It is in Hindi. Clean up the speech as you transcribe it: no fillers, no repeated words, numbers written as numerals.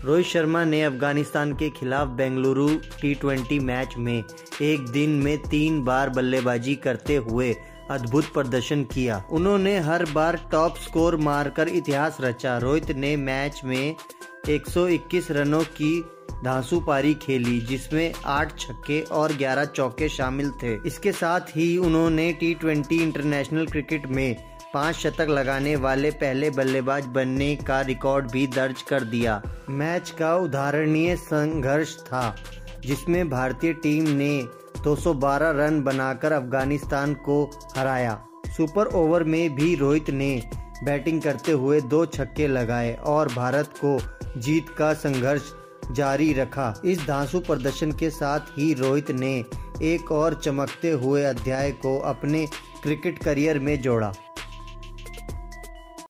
रोहित शर्मा ने अफगानिस्तान के खिलाफ बेंगलुरु T20 मैच में एक दिन में 3 बार बल्लेबाजी करते हुए अद्भुत प्रदर्शन किया। उन्होंने हर बार टॉप स्कोर मारकर इतिहास रचा। रोहित ने मैच में 121 रनों की धांसू पारी खेली, जिसमें 8 छक्के और 11 चौके शामिल थे। इसके साथ ही उन्होंने T20 इंटरनेशनल क्रिकेट में 5 शतक लगाने वाले पहले बल्लेबाज बनने का रिकॉर्ड भी दर्ज कर दिया। मैच का उदाहरणीय संघर्ष था, जिसमें भारतीय टीम ने 212 रन बनाकर अफगानिस्तान को हराया। सुपर ओवर में भी रोहित ने बैटिंग करते हुए 2 छक्के लगाए और भारत को जीत का संघर्ष जारी रखा। इस धांसू प्रदर्शन के साथ ही रोहित ने एक और चमकते हुए अध्याय को अपने क्रिकेट करियर में जोड़ा।